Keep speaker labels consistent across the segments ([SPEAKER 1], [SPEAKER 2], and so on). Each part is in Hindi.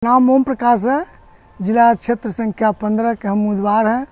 [SPEAKER 1] नाम ओम प्रकाश है, जिला क्षेत्र संख्या 15 के हम उम्मीदवार हैं।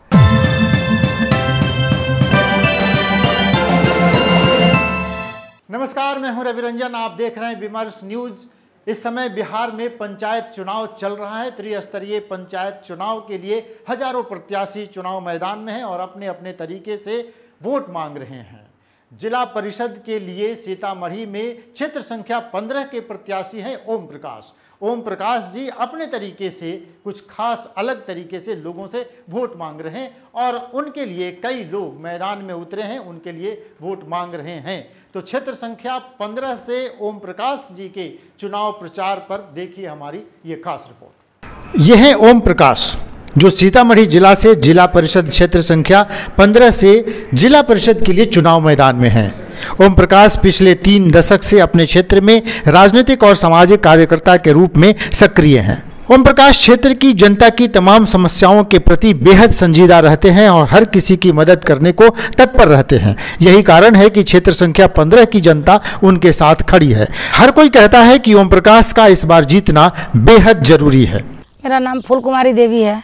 [SPEAKER 2] नमस्कार, मैं हूं रवि रंजन। आप देख रहे हैं विमर्श न्यूज। इस समय बिहार में पंचायत चुनाव चल रहा है। त्रिस्तरीय पंचायत चुनाव के लिए हजारों प्रत्याशी चुनाव मैदान में हैं और अपने अपने तरीके से वोट मांग रहे हैं। जिला परिषद के लिए सीतामढ़ी में क्षेत्र संख्या 15 के प्रत्याशी हैं ओम प्रकाश। ओम प्रकाश जी अपने तरीके से कुछ खास अलग तरीके से लोगों से वोट मांग रहे हैं और उनके लिए कई लोग मैदान में उतरे हैं, उनके लिए वोट मांग रहे हैं। तो क्षेत्र संख्या 15 से ओम प्रकाश जी के चुनाव प्रचार पर देखिए हमारी ये खास रिपोर्ट। यह है ओम प्रकाश जो सीतामढ़ी जिला से जिला परिषद क्षेत्र संख्या 15 से जिला परिषद के लिए चुनाव मैदान में हैं। ओम प्रकाश पिछले 3 दशक से अपने क्षेत्र में राजनीतिक और सामाजिक कार्यकर्ता के रूप में सक्रिय हैं। ओम प्रकाश क्षेत्र की जनता की तमाम समस्याओं के प्रति बेहद संजीदा रहते हैं और हर किसी की मदद करने को तत्पर रहते हैं। यही कारण है कि क्षेत्र संख्या 15 की जनता उनके साथ खड़ी है। हर कोई कहता है कि ओम प्रकाश का इस बार जीतना बेहद जरूरी है।
[SPEAKER 3] मेरा नाम फूल कुमारी देवी है।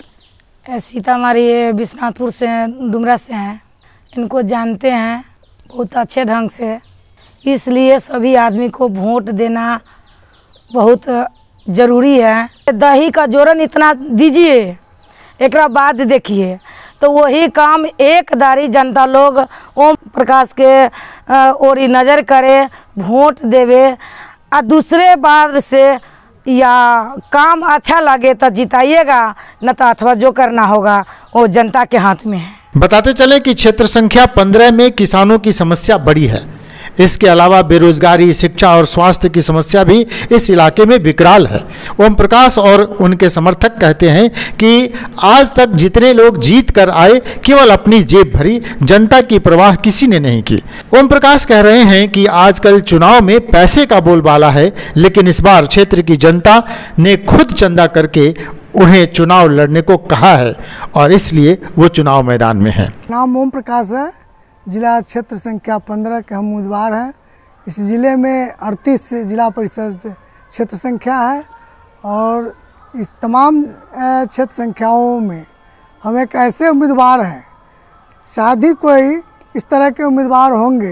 [SPEAKER 3] सीतामढ़ी विश्वनाथपुर से डुमरा से हैं। इनको जानते हैं बहुत अच्छे ढंग से, इसलिए सभी आदमी को वोट देना बहुत ज़रूरी है। दही का जोरन इतना दीजिए, एक बाद देखिए तो वही काम एक दारी जनता लोग ओम प्रकाश के ओर नज़र करे, वोट देवे और दूसरे बार से या काम अच्छा लगे तो जिताइएगा, न तो अथवा जो करना होगा वो जनता के हाथ में है।
[SPEAKER 2] बताते चले कि क्षेत्र संख्या 15 में किसानों की समस्या बड़ी है। इसके अलावा बेरोजगारी, शिक्षा और स्वास्थ्य की समस्या भी इस इलाके में विकराल है। ओम प्रकाश और उनके समर्थक कहते हैं कि आज तक जितने लोग जीत कर आए केवल अपनी जेब भरी, जनता की परवाह किसी ने नहीं की। ओम प्रकाश कह रहे हैं कि आजकल चुनाव में पैसे का बोलबाला है, लेकिन इस बार क्षेत्र की जनता ने खुद चंदा करके उन्हें चुनाव लड़ने को कहा है और इसलिए वो चुनाव मैदान में है।
[SPEAKER 1] नाम ओम प्रकाश है, जिला क्षेत्र संख्या 15 के हम उम्मीदवार हैं। इस ज़िले में 38 जिला परिषद क्षेत्र संख्या है और इस तमाम क्षेत्र संख्याओं में हम एक ऐसे उम्मीदवार हैं, शायद ही कोई इस तरह के उम्मीदवार होंगे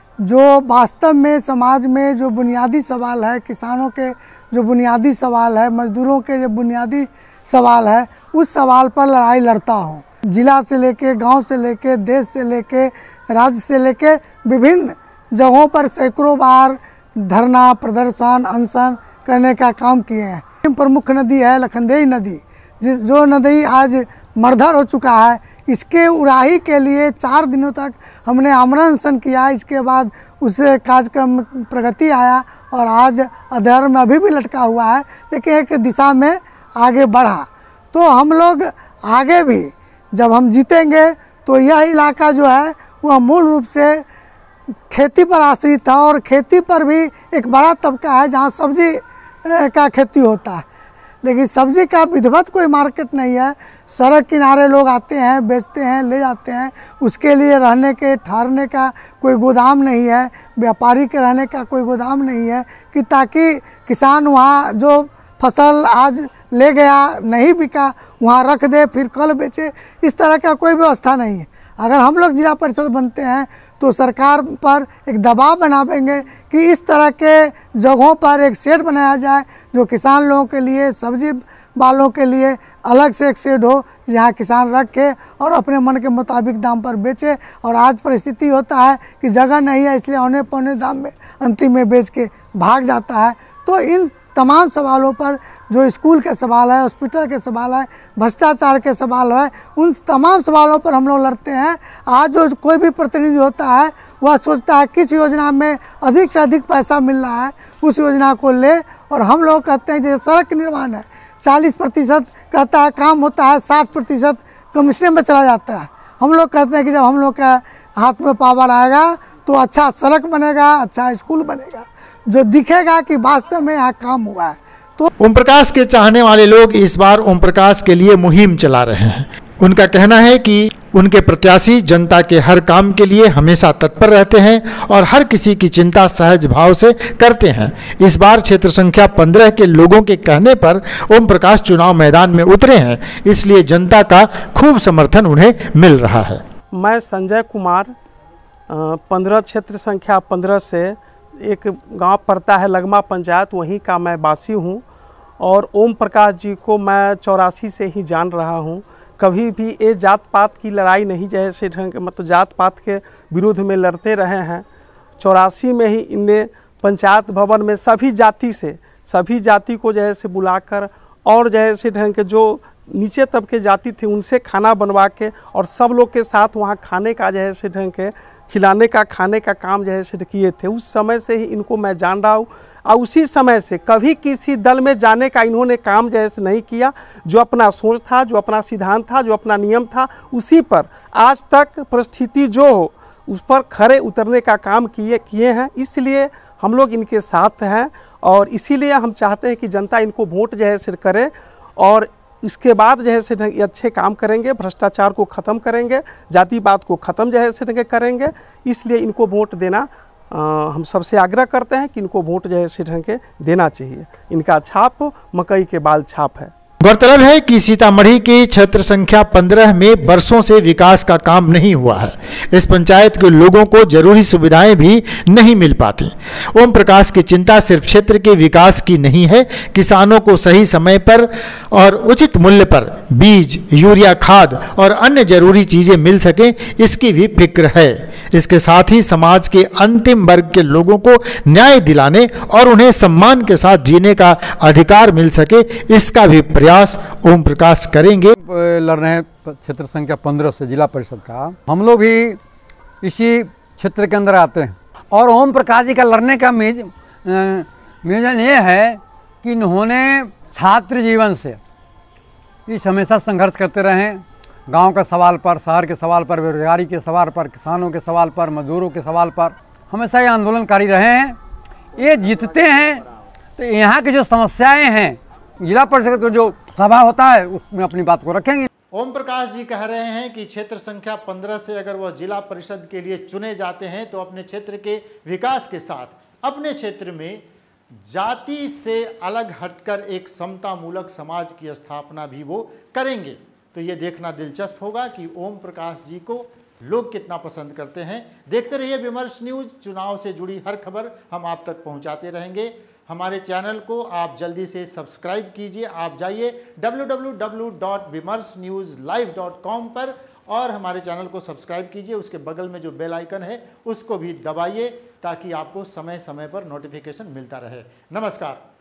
[SPEAKER 1] जो वास्तव में समाज में जो बुनियादी सवाल है, किसानों के जो बुनियादी सवाल है, मजदूरों के जो बुनियादी सवाल है, उस सवाल पर लड़ाई लड़ता हो। जिला से लेके, गांव से लेके, देश से लेके, राज्य से लेके विभिन्न जगहों पर सैकड़ों बार धरना, प्रदर्शन, अनशन करने का काम किए हैं। प्रमुख नदी है लखनदेई नदी, जो नदी आज मरधर हो चुका है। इसके उड़ाही के लिए 4 दिनों तक हमने आमरण अनशन किया। इसके बाद उस कार्यक्रम प्रगति आया और आज अधर में अभी भी लटका हुआ है, लेकिन एक दिशा में आगे बढ़ा। तो हम लोग आगे भी जब हम जीतेंगे तो यह इलाका जो है वह मूल रूप से खेती पर आश्रित था और खेती पर भी एक बड़ा तबका है जहाँ सब्जी का खेती होता है, लेकिन सब्जी का विधिवत कोई मार्केट नहीं है। सड़क किनारे लोग आते हैं, बेचते हैं, ले जाते हैं। उसके लिए रहने के ठहरने का कोई गोदाम नहीं है, व्यापारी के रहने का कोई गोदाम नहीं है कि ताकि किसान वहाँ जो फसल आज ले गया नहीं बिका वहाँ रख दे फिर कल बेचे। इस तरह का कोई व्यवस्था नहीं है। अगर हम लोग जिला परिषद बनते हैं तो सरकार पर एक दबाव बनाएंगे कि इस तरह के जगहों पर एक शेड बनाया जाए जो किसान लोगों के लिए, सब्जी वालों के लिए अलग से एक शेड हो जहाँ किसान रख के और अपने मन के मुताबिक दाम पर बेचे। और आज परिस्थिति होता है कि जगह नहीं है, इसलिए औने पौने दाम में अंतिम में बेच के भाग जाता है। तो इन तमाम सवालों पर जो स्कूल के सवाल है, हॉस्पिटल के सवाल है, भ्रष्टाचार के सवाल है, उन तमाम सवालों पर हम लोग लड़ते हैं। आज जो कोई भी प्रतिनिधि होता है वह सोचता है किस योजना में अधिक से अधिक पैसा मिल रहा है उस योजना को ले। और हम लोग कहते हैं जैसे सड़क निर्माण है 40% कहता है काम होता है, 60% कमीशन में चला जाता है। हम लोग कहते हैं कि जब हम लोग का हाथ में पावर आएगा तो अच्छा सड़क बनेगा, अच्छा स्कूल बनेगा, जो दिखेगा कि वास्तव में यहाँ काम हुआ है। तो
[SPEAKER 2] ओम प्रकाश के चाहने वाले लोग इस बार ओम प्रकाश के लिए मुहिम चला रहे हैं। उनका कहना है कि उनके प्रत्याशी जनता के हर काम के लिए हमेशा तत्पर रहते हैं और हर किसी की चिंता सहज भाव से करते हैं। इस बार क्षेत्र संख्या 15 के लोगों के कहने पर ओम प्रकाश चुनाव मैदान में उतरे हैं, इसलिए जनता का खूब समर्थन उन्हें मिल रहा है।
[SPEAKER 4] मैं संजय कुमार 15 क्षेत्र संख्या 15 से एक गांव पड़ता है लगमा पंचायत, वहीं का मैं वासी हूं और ओम प्रकाश जी को मैं 84 से ही जान रहा हूं। कभी भी ये जात पात की लड़ाई नहीं जैसे ढंग के मतलब जात पात के विरोध में लड़ते रहे हैं। 84 में ही इनने पंचायत भवन में सभी जाति को जैसे बुलाकर और जैसे ढंग के जो नीचे तबके जाति थे उनसे खाना बनवा के और सब लोग के साथ वहाँ खाने का जैसे ढंग के खिलाने का खाने का काम जैसे किए थे। उस समय से ही इनको मैं जान रहा हूँ और उसी समय से कभी किसी दल में जाने का इन्होंने काम जैसे नहीं किया। जो अपना सोच था, जो अपना सिद्धांत था, जो अपना नियम था, उसी पर आज तक परिस्थिति जो हो उस पर खरे उतरने का काम किए हैं। इसलिए हम लोग इनके साथ हैं और इसीलिए हम चाहते हैं कि जनता इनको वोट जैसे करे और इसके बाद जैसे अच्छे काम करेंगे, भ्रष्टाचार को ख़त्म करेंगे, जातिवाद को ख़त्म जैसे करेंगे। इसलिए इनको वोट देना हम सबसे आग्रह करते हैं कि इनको वोट जैसे ढंग के देना चाहिए। इनका छाप मकई के बाल छाप है।
[SPEAKER 2] गौरतलब है कि सीतामढ़ी के क्षेत्र संख्या 15 में बरसों से विकास का काम नहीं हुआ है। इस पंचायत के लोगों को जरूरी सुविधाएं भी नहीं मिल पाती। ओम प्रकाश की चिंता सिर्फ क्षेत्र के विकास की नहीं है, किसानों को सही समय पर और उचित मूल्य पर बीज, यूरिया खाद और अन्य जरूरी चीजें मिल सकें, इसकी भी फिक्र है। इसके साथ ही समाज के अंतिम वर्ग के लोगों को न्याय दिलाने और उन्हें सम्मान के साथ जीने का अधिकार मिल सके, इसका भी प्रयास ओम प्रकाश करेंगे।
[SPEAKER 5] लड़ रहे हैं क्षेत्र संख्या 15 से जिला परिषद का। हम लोग भी इसी क्षेत्र के अंदर आते हैं और ओम प्रकाश जी का लड़ने का रीजन ये है कि इन्होंने छात्र जीवन से इस हमेशा संघर्ष करते रहे हैं। गांव के सवाल पर, शहर के सवाल पर, बेरोजगारी के सवाल पर, किसानों के सवाल पर, मजदूरों के सवाल पर हमेशा ये आंदोलनकारी रहे हैं। ये जीतते हैं तो यहाँ की जो समस्याएं हैं जिला परिषद का जो सभा होता है उसमें अपनी बात को रखेंगे।
[SPEAKER 2] ओम प्रकाश जी कह रहे हैं कि क्षेत्र संख्या 15 से अगर वह जिला परिषद के लिए चुने जाते हैं तो अपने क्षेत्र के विकास के साथ अपने क्षेत्र में जाति से अलग हटकर एक समतामूलक समाज की स्थापना भी वो करेंगे। तो ये देखना दिलचस्प होगा कि ओम प्रकाश जी को लोग कितना पसंद करते हैं। देखते रहिए विमर्श न्यूज़। चुनाव से जुड़ी हर खबर हम आप तक पहुंचाते रहेंगे। हमारे चैनल को आप जल्दी से सब्सक्राइब कीजिए। आप जाइए www.vimarsnewslive.com पर और हमारे चैनल को सब्सक्राइब कीजिए। उसके बगल में जो बेल आइकन है उसको भी दबाइए ताकि आपको समय समय पर नोटिफिकेशन मिलता रहे। नमस्कार।